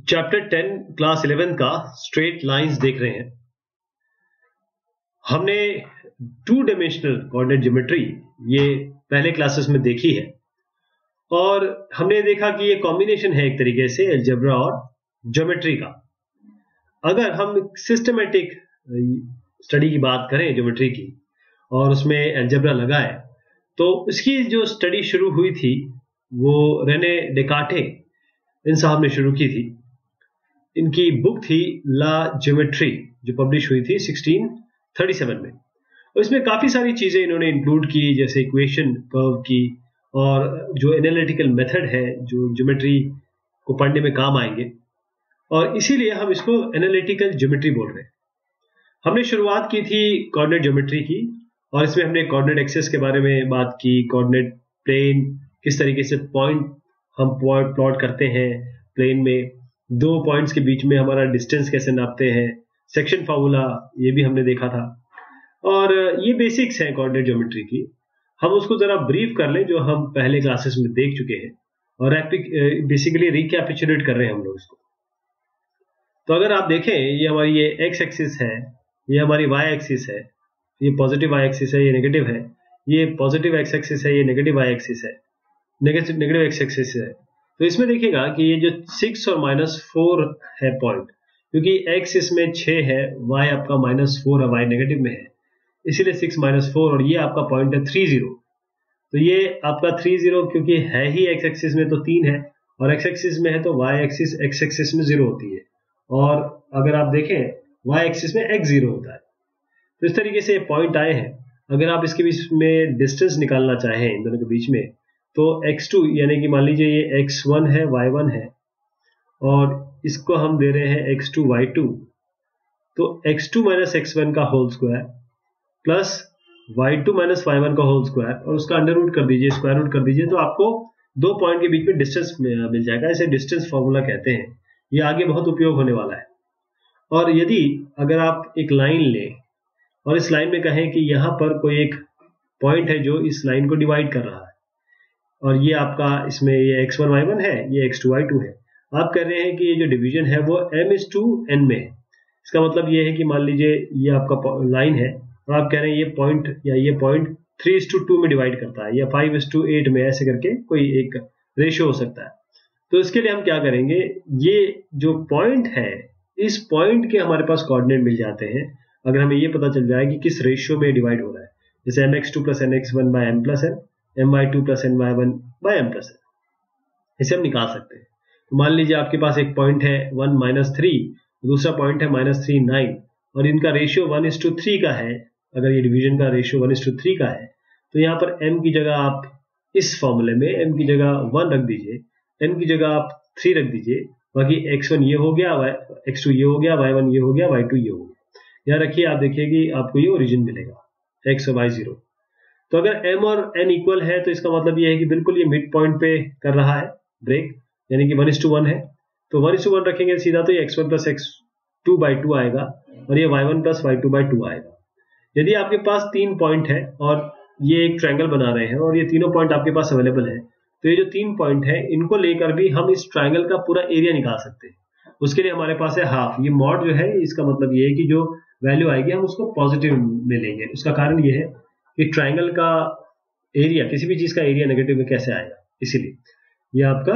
Chapter 10 class 11 का straight lines देख रहे हैं। हमने टू डायमेंशनल कोऑर्डिनेट ज्योमेट्री ये पहले क्लासेस में देखी है और हमने देखा कि ये कॉम्बिनेशन है एक तरीके से अलजेब्रा और ज्योमेट्री का। अगर हम सिस्टमेटिक स्टडी की बात करें ज्योमेट्री की और उसमें अलजेब्रा लगाए तो इसकी जो स्टडी शुरू हुई थी वो रेने डेकार्टे इन साहब ने शुरू की थी। इनकी बुक थी ला ज्योमेट्री जो पब्लिश हुई थी 1637 में और इसमें काफ़ी सारी चीज़ें इन्होंने इंक्लूड की, जैसे इक्वेशन कर्व की और जो एनालिटिकल मेथड है जो ज्योमेट्री को पढ़ने में काम आएंगे और इसीलिए हम इसको एनालिटिकल ज्योमेट्री बोल रहे हैं। हमने शुरुआत की थी कोऑर्डिनेट ज्योमेट्री की और इसमें हमने कोऑर्डिनेट एक्सिस के बारे में बात की, कोऑर्डिनेट प्लेन किस तरीके से पॉइंट हम प्लॉट करते हैं प्लेन में, दो पॉइंट्स के बीच में हमारा डिस्टेंस कैसे नापते हैं, सेक्शन फार्मूला ये भी हमने देखा था और ये बेसिक्स हैं कोऑर्डिनेट ज्योमेट्री की। हम उसको जरा ब्रीफ कर लें जो हम पहले क्लासेस में देख चुके हैं और बेसिकली रिकैपिचुलेट कर रहे हैं हम लोग इसको। तो अगर आप देखें ये हमारी ये एक्स एक्सिस है, ये हमारी वाई एक्सिस है, ये पॉजिटिव वाई एक्सिस है, ये नेगेटिव है, ये पॉजिटिव एक्स एक्सिस है, ये नेगेटिव वाई एक्सिस है, नेगेटिव एक्स एक्सिस है। तो इसमें देखिएगा कि ये जो 6 और -4 है पॉइंट, क्योंकि x इसमें 6 है, y आपका -4 है, y नेगेटिव में है, इसीलिए 6 -4 और ये आपका पॉइंट है 3 0। तो ये आपका 3 0 क्योंकि है ही x एक्सिस में तो 3 है और x एक्सिस में है तो y एक्सिस x एक्सिस में 0 होती है और अगर आप देखें y एक्सिस में x 0 होता है। तो इस तरीके से पॉइंट आए हैं। अगर आप इसके बीच में डिस्टेंस निकालना चाहें इन दोनों के बीच में तो x2 यानी कि मान लीजिए ये x1 है y1 है और इसको हम दे रहे हैं x2 y2, तो x2 - x1 का whole square plus y2 - y1 का होल स्क्वायर और उसका अंडर रूट कर दीजिए, स्क्वायर रूट कर दीजिए, तो आपको दो पॉइंट के बीच में डिस्टेंस मिल जाएगा। इसे डिस्टेंस फॉर्मूला कहते हैं। ये आगे बहुत उपयोग होने वाला है। और यदि अगर आप एक लाइन लें और इस लाइन में कहें कि यहाँ पर कोई एक पॉइंट है जो इस लाइन को डिवाइड कर रहा है और ये आपका इसमें ये x1 y1 है, ये x2 y2 है, आप कह रहे हैं कि ये जो डिवीजन है वो m/n में है। इसका मतलब ये है कि मान लीजिए ये आपका लाइन है और आप कह रहे हैं ये पॉइंट या ये पॉइंट 3:2 में डिवाइड करता है या 5:8 में, ऐसे करके कोई एक रेशियो हो सकता है। तो इसके लिए हम क्या करेंगे, ये जो पॉइंट है इस पॉइंट के हमारे पास कोऑर्डिनेट मिल जाते हैं अगर हमें ये पता चल जाए कि किस रेशियो में डिवाइड हो रहा है, जैसे mx2 + nx1 / m+n, my2 + ny1 / m+n, इसे हम निकाल सकते हैं। तो मान लीजिए आपके पास एक पॉइंट है 1 - 3, दूसरा पॉइंट है -3 9 और इनका रेशियो 1:3 का है। अगर ये डिवीजन का रेशियो 1:3 का है तो यहाँ पर m की जगह आप इस फॉर्मूले में m की जगह 1 रख दीजिए, n की जगह आप 3 रख दीजिए, बाकी x1 ये हो गया, x2 ये हो गया, y1 ये हो गया, y2 ये हो गया। यहाँ रखिए, आप देखिए कि आपको ये ओरिजिन मिलेगा x और y 0। तो अगर m और n इक्वल है तो इसका मतलब ये है कि बिल्कुल ये मिड पॉइंट पे कर रहा है ब्रेक, यानी कि 1:1 है। तो 1:1 रखेंगे सीधा तो ये x1 + x2/2 आएगा और ये y1 + y2/2 आएगा। यदि आपके पास 3 पॉइंट है और ये एक ट्रायंगल बना रहे हैं और ये तीनों पॉइंट आपके पास अवेलेबल है, तो ये जो 3 पॉइंट है इनको लेकर भी हम इस ट्रायंगल का पूरा एरिया निकाल सकते हैं। उसके लिए हमारे पास है हाफ। ये मॉड जो है इसका मतलब ये है कि जो वैल्यू आएगी हम उसको पॉजिटिव में लेंगे। उसका कारण ये है कि ट्रायंगल का एरिया, किसी भी चीज का एरिया नेगेटिव में कैसे आएगा, इसीलिए ये आपका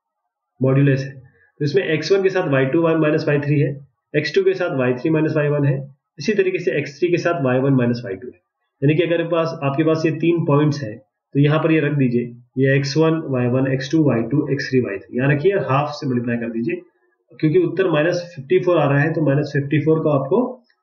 मॉड्यूलस है। तो इसमें x1 के साथ y2 - y3 है, x2 के साथ y3 - y1 है, इसी तरीके से x3 के साथ y1 - y2 है। यानी कि अगर आपके पास ये 3 पॉइंट्स हैं तो यहाँ पर ये रख दीजिए, ये x1 y1 x2 y2 x3 y3, यहाँ रखिए, हाफ से मल्टीप्लाई कर दीजिए, क्योंकि उत्तर -54 आ रहा है तो -54 को आपको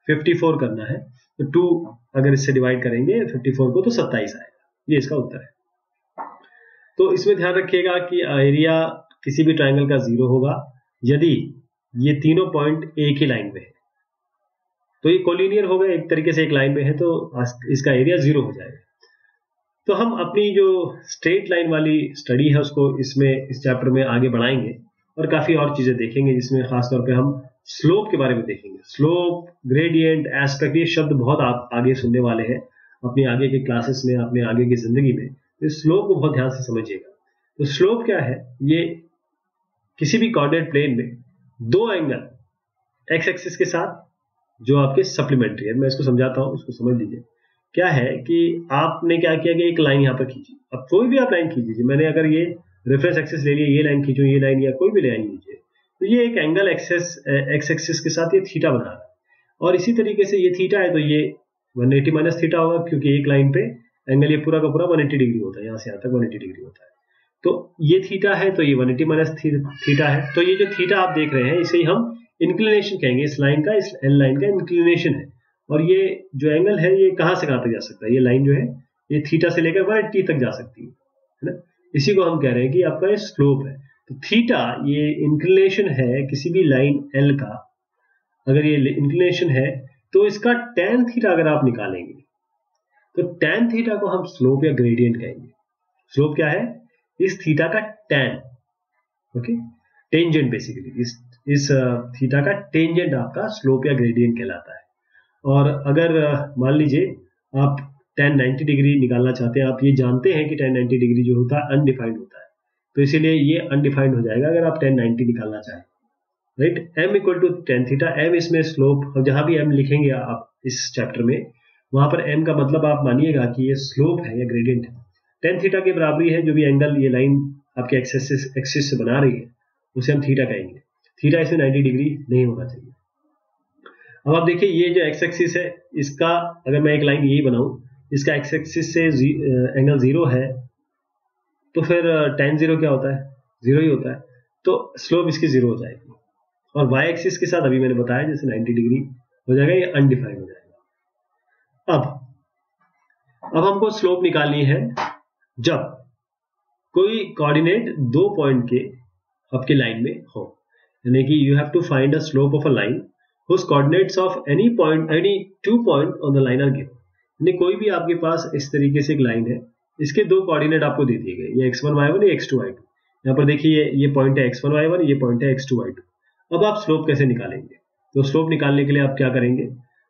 54 करना है। तो 2 अगर इससे डिवाइड करेंगे 54 को तो 27 आएगा। ये इसका उत्तर है। तो इसमें ध्यान रखिएगा कि एरिया किसी भी ट्रायंगल का 0 होगा यदि ये तीनों पॉइंट एक ही लाइन में है। तो ये कोलिनियर होगा, एक तरीके से एक लाइन में है तो इसका एरिया 0 हो जाएगा। तो हम अपनी जो स्ट्रेट लाइन वाली स्टडी है उसको इस चैप्टर में आगे बढ़ाएंगे और काफी और चीजें देखेंगे, जिसमें खासतौर पे हम स्लोप के बारे में देखेंगे। स्लोप, ग्रेडियंट, एस्पेक्ट, ये शब्द बहुत आप आगे सुनने वाले हैं अपने आगे के क्लासेस में, अपने आगे की जिंदगी में। तो स्लोप को बहुत ध्यान से समझिएगा। तो स्लोप क्या है, ये किसी भी कोऑर्डिनेट प्लेन में दो एंगल एक्स एक्सिस के साथ जो आपके सप्लीमेंट्री है, मैं इसको समझाता हूं, इसको समझ लीजिए। क्या है कि आपने क्या किया कि एक लाइन यहां पर खींची। अब कोई भी आप लाइन खींच लीजिए, मैंने अगर ये रेफरेंस एक्सिस ले लिया, ये लाइन खींचूं, ये लाइन या कोई भी लाइन लीजिए, तो ये एक एंगल एक्स एक्सिस के साथ ये थीटा बना रहा है। और इसी तरीके से ये थीटा है तो ये 180 माइनस थीटा होगा, क्योंकि एक लाइन पे एंगल ये पूरा का पूरा 180 डिग्री होता है, यहां से यहां तक 180 डिग्री होता है। तो ये थीटा है तो ये 180 माइनस थीटा है। तो ये जो थीटा आप देख रहे हैं इसे ही हम इंक्लिनेशन कहेंगे, इस लाइन का, इस एल लाइन का इंक्लिनेशन है। और ये जो एंगल है ये कहां से कहां तक जा सकता है, ये लाइन जो है ये थीटा से लेकर 180 तक जा सकती है ना। इसी को हम कह रहे हैं कि आपका ये स्लोप है। तो थीटा ये इंक्लिनेशन है किसी भी लाइन एल का। अगर ये इंक्लिनेशन है तो इसका tan थीटा अगर आप निकालेंगे तो tan थीटा को हम स्लोप या ग्रेडियंट कहेंगे। स्लोप क्या है, इस थीटा का tan, ओके, टेंजेंट बेसिकली, इस थीटा का टेंजेंट आपका स्लोप या ग्रेडियंट कहलाता है। और अगर मान लीजिए आप tan 90 डिग्री निकालना चाहते हैं, आप ये जानते हैं कि tan 90 डिग्री जो होता है अनडिफाइंड होता है, तो इसीलिए ये अनडिफाइंड हो जाएगा अगर आप tan 90 निकालना चाहें, right. m equal to tan theta, m इसमें स्लोप, और जहां भी m लिखेंगे आप इस चैप्टर में, वहां पर m का मतलब आप मानिएगा कि ये स्लोप है या ग्रेडियंट है। tan थीटा के बराबरी है जो भी एंगल ये लाइन आपके एक्सिस से बना रही है उसे हम थीटा कहेंगे। थीटा इसमें 90 डिग्री नहीं होना चाहिए। अब आप देखिए ये जो एक्स एक्सिस है इसका, अगर मैं एक लाइन यही बनाऊं, इसका एक्स एक्सिस से एंगल 0 है, तो फिर tan 0 क्या होता है, 0 ही होता है, तो स्लोप इसकी 0 हो जाएगी। और y एक्सिस के साथ अभी मैंने बताया जैसे 90 डिग्री हो जाएगा, ये अनडिफाइंड हो जाएगा। अब हमको स्लोप निकालनी है जब कोई कोऑर्डिनेट दो पॉइंट के आपके लाइन में हो, यानी कि you have to find a slope of a line whose coordinates of any two point on the line are given. यानी कोई भी आपके पास इस तरीके से एक लाइन है, इसके दो कोऑर्डिनेट आपको दे दिए गए, ये x1 y1, ये x2 y2। यहाँ पर देखिए ये पॉइंट है x1 y1, ये पॉइंट है x2 y2। अब आप स्लोप कैसे निकालेंगे, तो स्लोप निकालने के लिए आप क्या करेंगे,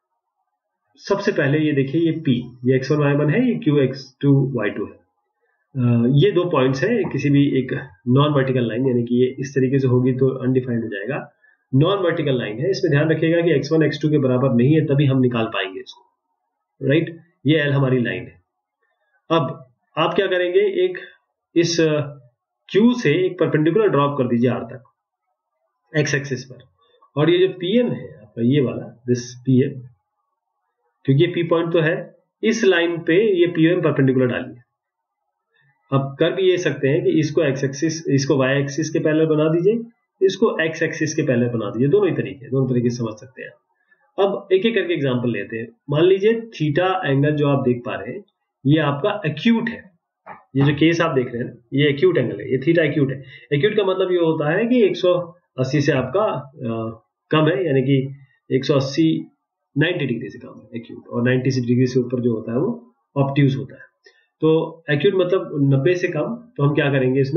सबसे पहले ये देखिए ये p, ये x1 y1 है, ये q x2 y2 है। ये दो पॉइंट्स है किसी भी एक नॉन वर्टिकल लाइन, यानी कि ये इस तरीके से होगी तो अनडिफाइंड हो जाएगा, नॉन वर्टिकल लाइन है। इसमें ध्यान रखिएगा कि x1 x2 के बराबर नहीं है, तभी हम निकाल पाएंगे इसको, राइट। ये L हमारी लाइन है। अब आप क्या करेंगे, एक इस Q से एक परपेंडिकुलर ड्रॉप कर दीजिए R तक x एक्सिस पर, और ये जो PM है आपका ये वाला, दिस PM, क्योंकि ये P पॉइंट तो है, इस लाइन पे ये PM परपेंडिकुलर डालिए। अब कर भी ये सकते हैं कि इसको x एक्सिस, इसको y एक्सिस के पैरेलल बना दीजिए, इसको x एक्सिस के पैरेलल बना दीजिए, दोनों तरीके से समझ सकते हैं। अब एक एक करके एग्जांपल लेते हैं। मान लीजिए थीटा एंगल जो आप देख पा रहे हैं ये आपका एक्यूट है, ये जो केस आप देख रहे हैं ये एक्यूट एंगल है, ये थीटा एक्यूट है। एक्यूट का मतलब ये होता है कि 180 से आपका कम है, यानी कि 180 90 डिग्री से कम है एक्यूट, और 90 डिग्री से ऊपर जो होता है वो ऑब्ट्यूज होता है। तो एक्यूट मतलब 90 से कम। तो हम क्या करेंगे, इसमें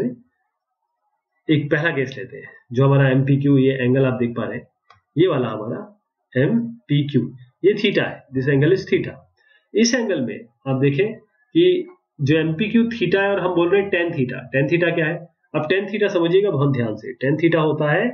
एक पहला केस लेते हैं जो हमारा MPQ, ये एंगल आप देख पा रहे हैं, ये वाला हमारा MPQ, ये थीटा है, दिस एंगल इज थीटा। इस एंगल में आप देखें कि जो MPQ थीटा है और हम बोल रहे हैं tan थीटा। tan थीटा क्या है, अब tan थीटा समझिएगा बहुत ध्यान से। tan थीटा होता है,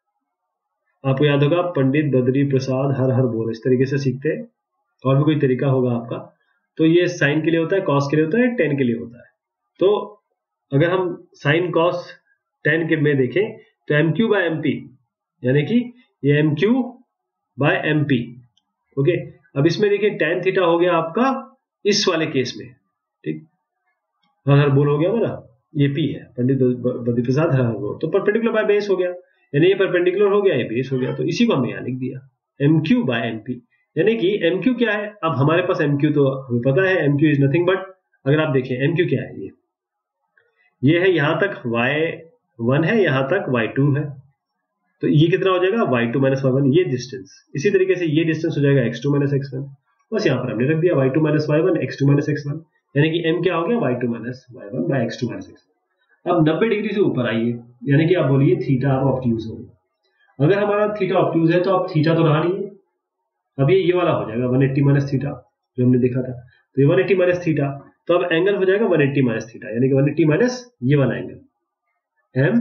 आपको याद होगा पंडित बद्री प्रसाद हर हर बोल, इस तरीके से सीखते हैं, और भी कोई तरीका होगा आपका। तो ये साइन के लिए होता है, कॉस के लिए होता है, tan के लिए होता है। तो अगर हम साइन कॉस tan के में देखें तो MQ बाय MP, यानी कि ये MQ बाय MP, ओके। अब इसमें देखिए tan थीटा हो गया आपका इस वाले केस में, ठीक, हर हर बोल हो गया हमारा, ये P है, पंडित बद्री प्रसाद हर हर बोल, तो परपेंडिकुलर बाय बेस हो गया, यानी ये परपेंडिकुलर हो गया, ये बेस हो गया, तो इसी को हमने यहां लिख दिया MQ बाय MP। यानी कि MQ क्या है, अब हमारे पास MQ तो हमें पता है, MQ इज नथिंग बट, अगर आप देखें MQ क्या है, ये है यहां तक y1 है, यहां तक y2 है, तो ये कितना हो जाएगा y2 माइनस y1, ये डिस्टेंस। इसी तरीके से ये डिस्टेंस हो जाएगा x2 माइनस x1, बस यहां पर हमने रख दिया y2 minus y1, x2 minus x1, यानी कि m क्या हो गया y2 minus y1 by x2 minus x1। अब 90 डिग्री से ऊपर आइए, यानी कि आप बोलिए थीटा अब ऑब्ट्यूज हो। अगर हमारा थीटा ऑब्ट्यूज है तो अब थीटा तो रहा नहीं है, अब ये वाला हो जाएगा 180 माइनस थीटा जो हमने देखा था, तो ये 180 माइनस थीटा, तो अब एंगल हो जाएगा 180 माइनस थीटा, यानी कि 180 माइनस ये वाला एंगल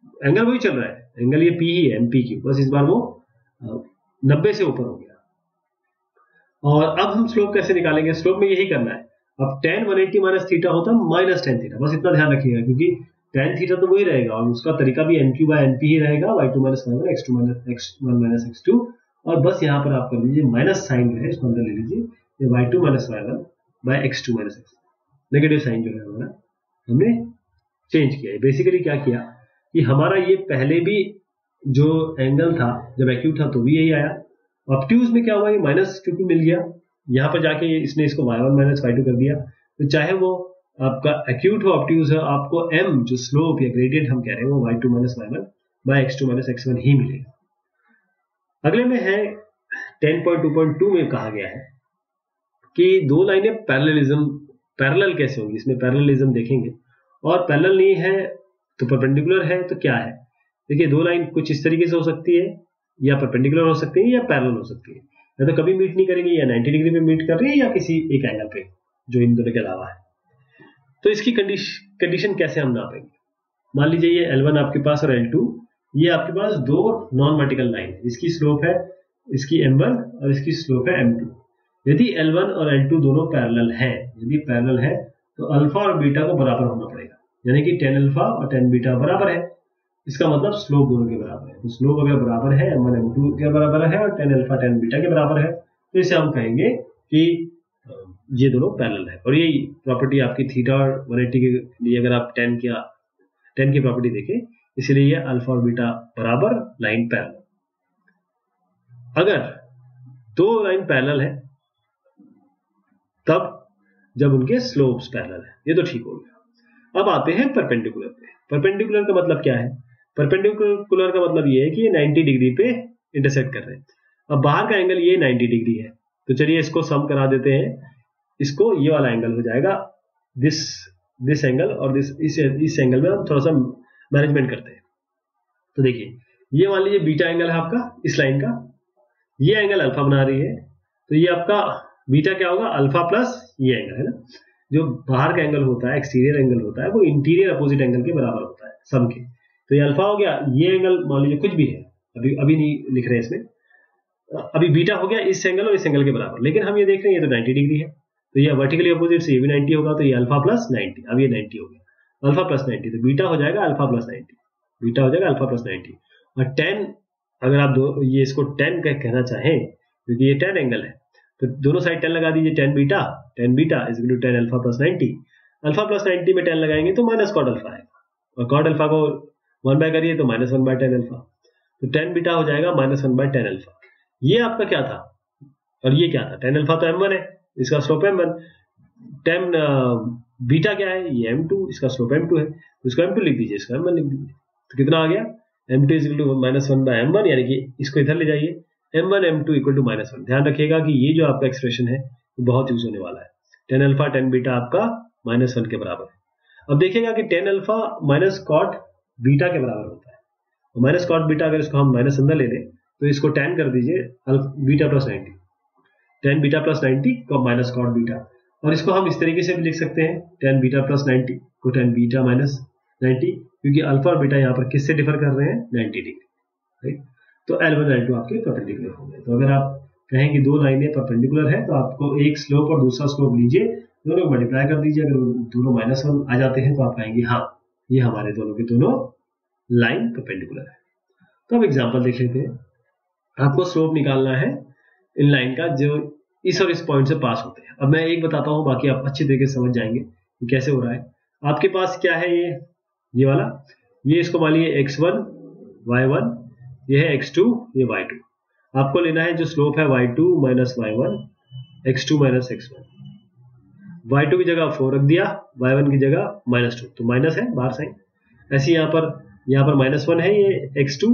एंगल वही चल रहा है, एंगल ये पी ही है, एमपी क्यू, बस इस बार वो 90 से ऊपर हो गया। और अब हम स्लोप कैसे निकालेंगे? स्लोप में यही करना है, अब tan 180 माइनस थीटा होता है माइनस tan थीटा, बस इतना ध्यान रखिएगा, क्योंकि tan थीटा तो वही रहेगा और उसका तरीका भी NQ बाय NP ही रहेगा, y2 minus y1 x2 minus x2, और बस यहाँ पर आप कर लीजिए माइनस साइन जो है इसको अंदर ले लीजिए, ये y2 minus y1 by x2 minus x, negative sign जो है हमारा हमने चेंज किया है। बेसिकली क्या किया कि हमारा ये पहले भी जो एंगल था जब एक्यूट था तो भी यही आया, ऑब्ट्यूज में क्या हुआ, ये माइनस क्योंकि मिल गया, यहाँ पर जाके इसने इसको y1 माइनस y2 कर दिया, तो चाहे वो आपका एक्यूट हो ऑब्ट्यूज हो, आपको m जो स्लोप या ग्रेडियंट हम कह रहे हैं वो y2 minus y1 by x2 minus x1 ही मिलेगा। अगले में है 10.2.2 में कहा गया है कि दो लाइनें पैरेलल कैसे होंगी, इसमें पैरेललिज्म देखेंगे, और पैरेलल नहीं है तो परपेंडिकुलर है तो क्या है। देखिए दो लाइन कुछ इस तरीके से हो सकती है, या परपेंडिकुलर हो सकती है या पैरेलल हो सकती है, या तो कभी मीट नहीं करेंगे या 90 डिग्री पे मीट कर रही है या किसी एक एंगल पे जो इन दोनों के अलावा है। तो इसकी कंडीशन कैसे हम नापेंगे? मान लीजिए ये L1 आपके पास और L2, ये आपके पास दो नॉन वर्टिकल लाइन है, इसकी स्लोप है इसकी M1 और इसकी स्लोप है M2। यदि L1 और L2 दोनों पैरेलल हैं, यदि पैरेलल है तो अल्फा और बीटा को बराबर होना पड़ेगा, यानी कि tan अल्फा और tan बीटा बराबर है, इसका मतलब स्लोप दोनों के बराबर है। तो स्लोप अगर बराबर है M1 M2 के बराबर है और tan अल्फा tan बीटा के बराबर है, तो इसे हम कहेंगे कि ये दोनों पैरेलल है। और यही प्रॉपर्टी आपकी थीटा और 180 के लिए अगर आप tan की प्रॉपर्टी देखें, इसलिए ये अल्फा और बीटा बराबर, लाइन पैरेलल। अगर दो लाइन पैरेलल है तब जब उनके स्लोप्स पैरेलल है, ये तो ठीक हो गया। अब आते हैं परपेंडिकुलर पे। परपेंडिकुलर का मतलब क्या है? परपेंडिकुलर का मतलब ये है कि ये 90 डिग्री पे इंटरसेक्ट कर रहे हैं। अब बाहर का एंगल ये 90 डिग्री है, तो चलिए इसको सम करा देते हैं, इसको ये वाला एंगल हो जाएगा दिस एंगल, और इस एंगल में हम थोड़ा सा मैनेजमेंट करते हैं। तो देखिए ये मान लीजिए बीटा एंगल है आपका इस लाइन का, ये एंगल अल्फा बना रही है, तो ये आपका बीटा क्या होगा, अल्फा प्लस ये एंगल है ना, जो बाहर का एंगल होता है, एक्सटीरियर एंगल होता है, वो इंटीरियर अपोजिट एंगल के बराबर होता है सम के। तो ये अल्फा हो गया, ये एंगल मान लीजिए कुछ भी है, अभी नहीं लिख रहे हैं इसमें, अभी बीटा हो गया इस एंगल और इस एंगल के बराबर, लेकिन हम ये देख रहे हैं ये तो 90 डिग्री है, तो ये वर्टिकली अपोजिट से ये भी 90 होगा, तो ये अल्फा प्लस 90, अब ये 90 हो गया, अल्फा प्लस 90, तो बीटा हो जाएगा अल्फा प्लस 90, बीटा हो जाएगा अल्फा प्लस 90। और tan अगर आप ये इसको tan कहना चाहें, क्योंकि ये tan एंगल है, तो दोनों साइड tan लगा दीजिए, tan beta is equal to tan alpha plus 90, alpha plus 90 में tan लगाएंगे तो माइनस कॉट अल्फा आएगा, और कॉट अल्फा को 1 बाय करिए तो माइनस 1 बाय tan अल्फा, तो tan बीटा हो जाएगा माइनस 1 बाय tan अल्फा। ये आपका क्या था और ये क्या था? tan अल्फा तो m1 है, इसका स्लोप m1, tan बीटा क्या है, ये m2, इसका स्लोप m2 है, इसको m2 लिख दीजिए, इसका m1 लिख दीजिए, तो कितना आ गया, m2 is equal to minus 1 by m1, यानी कि इसको इधर ले जाइए, m1 m2 equal to minus 1। ध्यान रखिएगा कि ये जो आपका एक्सप्रेशन है वो बहुत यूज होने वाला है, tan अल्फा tan बीटा आपका माइनस 1 के बराबर है। अब देखिएगा कि tan alpha minus cot beta के बराबर होता है, और माइनस कॉट बीटा अगर इसको हम माइनस अंदर ले लें तो इसको tan कर दीजिए beta plus 90, tan beta plus 90 को माइनस कॉट बीटा, और इसको हम इस तरीके से भी लिख सकते हैं tan बीटा प्लस 90 को tan बीटा माइनस 90, क्योंकि अल्फा और बीटा यहाँ पर किससे डिफर कर रहे हैं, 90 डिग्री, राइट। तो L1 L2 आपके परपेंडिकुलर होंगे। तो अगर आप कहें कि दो लाइनें परपेंडिकुलर है तो आपको एक स्लोप और दूसरा स्लोप लीजिए, दोनों मल्टीप्लाई कर दीजिए, अगर दोनों माइनस 1 आ जाते हैं तो आप कहेंगे हाँ ये हमारे दोनों के दोनों लाइन परपेंडिकुलर है। तो अब एग्जाम्पल देख लेते हैं। आपको स्लोप निकालना है इन लाइन का जो इस और इस पॉइंट से पास होते हैं। अब मैं एक बताता हूँ, बाकी आप अच्छी तरीके से समझ जाएंगे कि कैसे हो रहा है। आपके पास क्या है, ये वाला, ये इसको मान लीजिए x1 y1, ये है x2, ये y2। आपको लेना है जो स्लोप है y2 minus y1, x2 minus x1। y2 की जगह 4 रख दिया, y1 की जगह माइनस 2, तो माइनस है बाहर साइन। ऐसे यहाँ पर माइनस 1 है ये x2,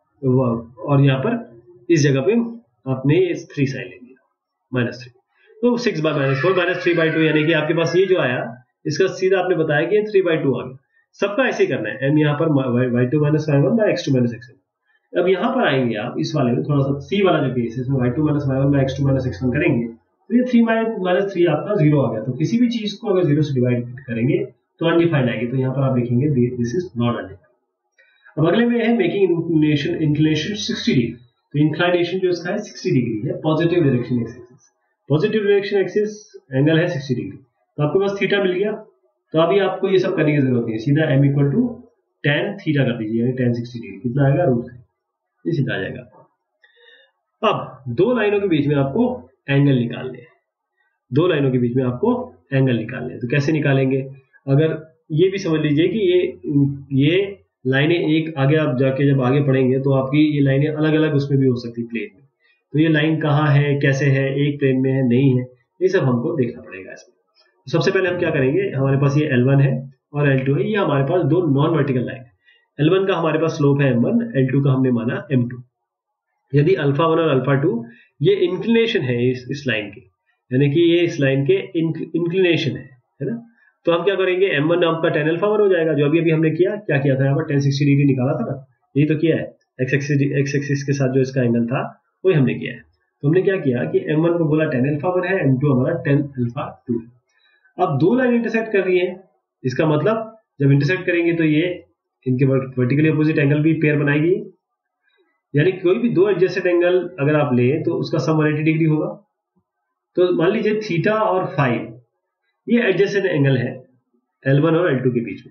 और यहाँ पर इस जगह पे आपने 3 साइन ले लिया, माइनस 3, तो 6 बाय माइनस 4 माइनस 3 बाई 2, यानी कि आपके पास ये जो आया इसका सीधा आपने बताया कि 3 बाई 2 आ गया। सबका ऐसे ही करना है, m यहाँ पर y2 minus y1 by x2 minus x1। अब यहाँ पर आएंगे आप इस वाले में, थोड़ा सा c वाला जो केस है इसमें y2 minus y1 by x2 minus x1 करेंगे तो ये 3 माइनस 3 आपका 0 आ गया। तो किसी भी चीज को अगर 0 से डिवाइड करेंगे तो अनडिफाइंड आएगी, तो यहाँ पर आप लिखेंगे दिस इज नॉट अनडिफाइंड। अब अगले में है मेकिंग इंक्लिनेशन 60 डिग्री। तो इंक्लाइनेशन जो इसका है 60 डिग्री है, positive direction axis. Positive direction axis angle है 60 डिग्री। तो आपके पास थीटा मिल गया। तो अभी आपको ये सब करने की जरूरत नहीं है, सीधा m equal to tan theta कर दीजिए, यानी tan 60 डिग्री कितना आएगा √3, ये सीधा आ जाएगा। अब दो लाइनों के बीच में आपको एंगल निकालने हैं, दो लाइनों के बीच में आपको एंगल निकालने हैं। तो कैसे निकालेंगे, अगर ये भी समझ लीजिए कि ये लाइनें एक आगे आप जाके जब आगे पढ़ेंगे तो आपकी ये लाइनें अलग अलग उसमें भी हो सकती प्लेन में। तो ये लाइन कहाँ है, कैसे है, एक प्लेन में है, नहीं है, ये सब हमको देखना पड़ेगा इसमें। तो सबसे पहले हम क्या करेंगे, हमारे पास ये L1 है और L2 है, ये हमारे पास दो नॉन वर्टिकल लाइन है। L1 का हमारे पास स्लोप है m1, L2 का हमने माना m2। यदि α1 और α2 ये इंक्लिनेशन है इस लाइन के, यानी कि ये इस लाइन के इंक्लिनेशन है ना, तो हम क्या करेंगे, m1 आपका tan α1 हो जाएगा, जो अभी हमने क्या किया था, यहाँ पर tan 60 डिग्री निकाला था ना, यही तो किया है। x एक्सिस के साथ जो इसका एंगल था वही हमने किया है। तो हमने क्या किया कि m1 को बोला tan α1 है, m2 हमारा tan α2 है। अब दो लाइन इंटरसेक्ट कर रही है, इसका मतलब जब इंटरसेक्ट करेंगे तो ये इनके वर्टिकली अपोजिट एंगल भी पेयर बनाएगी, यानी कोई भी दो एडजेसेंट एंगल अगर आप लें तो उसका सम 180 डिग्री होगा। तो मान लीजिए थीटा और फाई ये एडजेसेंट एंगल है L1 और L2 के बीच में।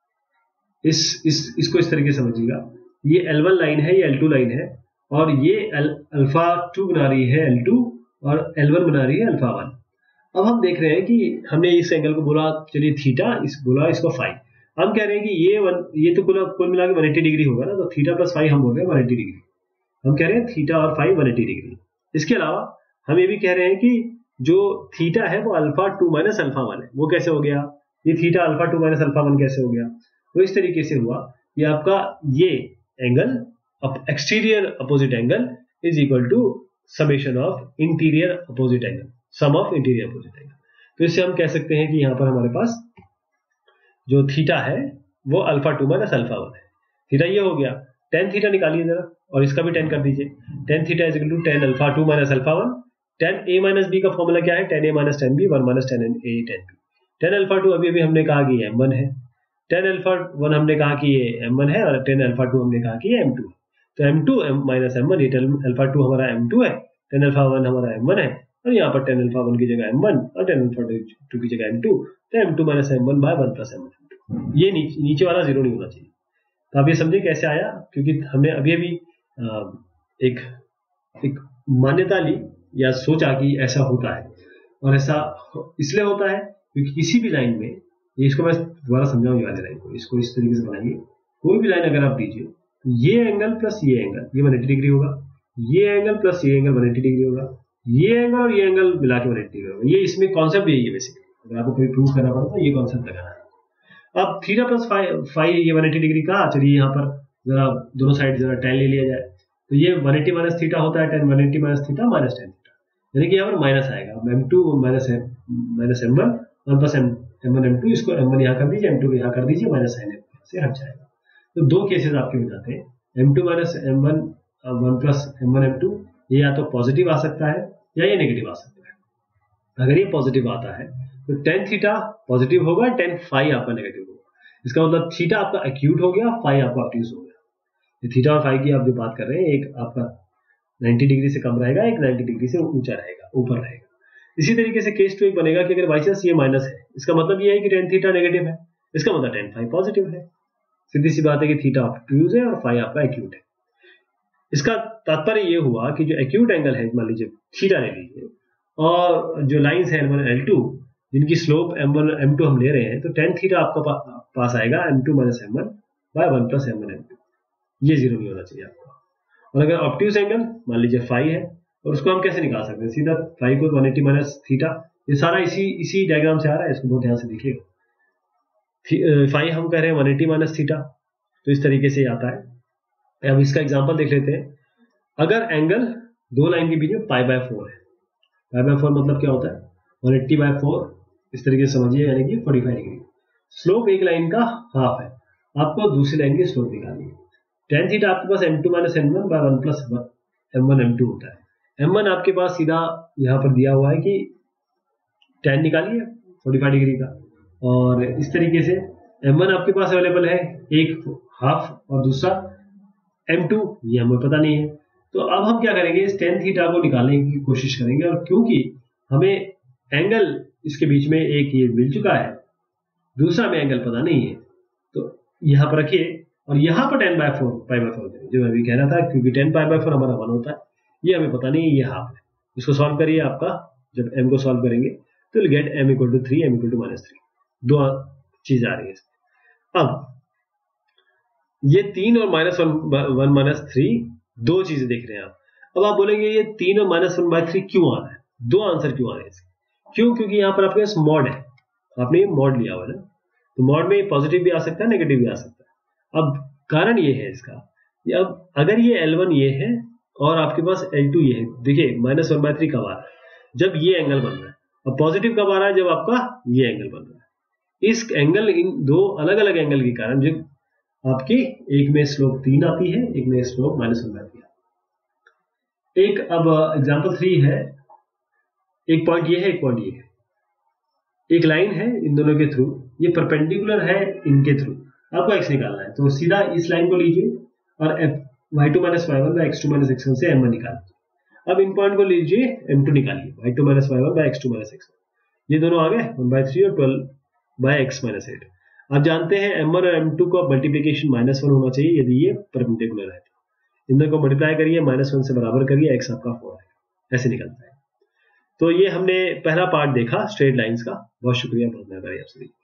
इसको इस तरीके से समझिएगा, ये L1 लाइन है, ये L2 लाइन है, और ये α2 बना रही है L2 और L1 बना रही है α1। अब हम देख रहे हैं कि हमने इस एंगल को बोला चलिए थीटा, बोला इसको फाई। हम कह रहे हैं कि ये तो कुल मिला के 180 डिग्री होगा ना, तो थीटा प्लस फाई हम बोल रहे हैं 180 डिग्री। हम कह रहे हैं थीटा और फाई 180 डिग्री। इसके अलावा हम ये भी कह रहे हैं कि जो थीटा है वो α2 माइनस α1 है। वो कैसे हो गया, ये थीटा α2 माइनस α1 कैसे हो गया, तो इस तरीके से हुआ कि आपका ये angle exterior opposite angle is equal to summation of interior opposite angle, sum of interior opposite angle. तो इससे हम कह सकते हैं कि यहाँ पर हमारे पास जो थीटा है वो α2 माइनस α1 है। थीटा ये हो गया, tan थीटा निकालिए जरा और इसका भी tan कर दीजिए। tan theta is equal to tan α2 minus α1। tan a minus b का फॉर्मूला क्या है, tan a minus tan b, 1 minus tan a tan b। tan α2 अभी हमने कहा कि m1 है, tan α1 हमने कहा कि ये m1 है, और tan α2 हमने कहा कि ये m2 है। तो m2 माइनस m1, ये tan α2 हमारा m2 है, tan α1 हमारा m1 है, और यहाँ पर tan α1 की जगह m1 और tan α2 की जगह m2, तो m2 minus m1 bye 1 plus m1। ये नीचे वाला जीरो नहीं होना चाहिए। तो आप ये समझे कैसे आया, क्योंकि हमने अभी एक मान्यता ली या सोचा कि ऐसा होता है, और ऐसा इसलिए होता है क्योंकि किसी भी लाइन में, इसको मैं दोबारा समझाऊं ये वाली लाइन को, इसको इस तरीके से बनाइए। कोई भी लाइन अगर आप दीजिए तो ये एंगल प्लस ये एंगल, ये 180 डिग्री होगा, ये एंगल प्लस ये एंगल 180 डिग्री होगा, ये एंगल और ये एंगल मिला के 180 डिग्री होगा। ये इसमें कॉन्सेप्ट यही है बेसिकली, अगर आपको कोई प्रूव करना पड़ता है ये कॉन्सेप्ट लगाना है। अब थीटा प्लस फाई ये 180 डिग्री का, चलिए यहाँ पर जरा दोनों साइड जरा tan ले लिया जाए, तो ये 180 माइनस थीटा होता है, tan 180 minus theta minus tan theta, यानी कि यहाँ पर माइनस आएगा, m2 minus m1 1 plus m1 m2, इसको m1 यहाँ कर दीजिए, m2 यहाँ कर दीजिए, माइनस साइन से हट जाएगा। तो दो केसेस आपके हो जाते हैं, m2 minus m1 1 plus m1 m2, ये या तो पॉजिटिव आ सकता है या ये नेगेटिव आ सकता है। अगर ये पॉजिटिव आता है तो tan थीटा पॉजिटिव होगा, tan फाई आपका नेगेटिव होगा। इसका मतलब थीटा आपका एक्यूट हो गया, फाई आपका ऑब्ट्यूज हो गया। थीटा और फाई की आप जो बात कर रहे हैं, एक आपका 90 डिग्री से कम रहेगा, एक 90 डिग्री से ऊंचा रहेगा, ऊपर रहेगा। इसी तरीके से केस 2 एक बनेगा कि अगर बाई चांस ये माइनस है, इसका मतलब ये है कि tan थीटा नेगेटिव है, इसका मतलब tan फाई पॉजिटिव है। सीधी सी बात है कि थीटा ऑब्ट्यूज है और फाई आपका एक्यूट है। इसका तात्पर्य ये हुआ कि जो एक्यूट एंगल है, मान लीजिए थीटा ले लीजिए, और जो लाइंस है L1 L2 जिनकी स्लोप m1 m2 हम ले रहे हैं, तो tan थीटा आपका पास आएगा m2 minus m1 bye 1 plus m1 m2। ये जीरो नहीं होना चाहिए आपका। और अगर ऑब्ट्यूज एंगल मान लीजिए फाई है, और उसको हम कैसे निकाल सकते हैं, सीधा फाई को 180 माइनस थीटा, ये सारा इसी डायग्राम से आ रहा है, इसको बहुत ध्यान से देखिएगा। फाई हम कह रहे हैं 180 माइनस थीटा, तो इस तरीके से आता है। अब इसका एग्जांपल देख लेते हैं। अगर एंगल दो लाइन के बीच में पाई बाय 4 है, पाई बाय 4 मतलब क्या होता है, 180 बाय 4 इस तरीके से समझिए, यानी कि 45 डिग्री। स्लोप एक लाइन का हाफ है, आपको दूसरी लाइन की स्लोप निकालनी है। tan थीटा आपके पास m2 minus m1 bye 1 plus m1 m2 होता है। m1 आपके पास सीधा यहाँ पर दिया हुआ है कि tan निकालिए 45 डिग्री का, और इस तरीके से m1 आपके पास अवेलेबल है एक हाफ और दूसरा m2, ये हमें पता नहीं है। तो अब हम क्या करेंगे, इस टेन थीटा को निकालने की कोशिश करेंगे, और क्योंकि हमें एंगल इसके बीच में एक ये मिल चुका है, दूसरा में एंगल पता नहीं है, तो यहाँ पर रखिए और यहाँ पर 10/4 π/4 करें, जो मैं अभी कह रहा था, क्योंकि 10π/4 हमारा 1 होता है, ये हमें पता नहीं है, ये हाफ है। इसको सॉल्व करिए, आपका जब m को सॉल्व करेंगे तो विल गेट m = 3, m = -3, दो चीज आ रही है। अब ये 3 और -1 -3 दो चीजें देख रहे हैं आप। अब आप बोलेंगे ये 3 और -1/3 क्यों आ रहा है, दो आंसर क्यों आ रहे हैं इसके, क्यों, क्योंकि यहाँ पर आपके पास मॉड है, आपने ये मॉड लिया हुआ है ना, तो मॉड में पॉजिटिव भी आ सकता है, नेगेटिव भी आ सकता है। अब कारण ये है इसका, अब अगर ये L1 ये है और आपके पास L2 ये है, देखिए -1/3 कब आ रहा है, जब ये एंगल बन रहा है, और पॉजिटिव कब आ रहा है, जब आपका ये एंगल बन रहा है। इस एंगल, इन दो अलग अलग एंगल के कारण जो आपकी एक में स्लोप 3 आती है, एक में स्लोप -1/3 आती है। एक अब एग्जांपल 3 है, एक पॉइंट ये है, एक पॉइंट ये है, एक लाइन है इन दोनों के थ्रू, ये परपेंडिकुलर है इनके थ्रू, आपको x निकालना है, तो सीधा इस लाइन को लीजिए और y2 - y1 x2 - x1 से m1 निकालिए। अब इन पॉइंट को लीजिए, m2 निकालिए, y2 - y1 x2 - x1, ये दोनों आ गए 1/3 और 12/x - 8। आप जानते हैं m1 और m2 का मल्टीप्लीकेशन -1 होना चाहिए यदि ये परपेंडिकुलर है, इन दोनों को मल्टीप्लाई करिए, -1 से बराबर करिए, x आपका 4 है, ऐसे निकलता है। तो ये हमने पहला पार्ट देखा स्ट्रेट लाइंस का। बहुत शुक्रिया, बहुत मेहरबानी आप सभी।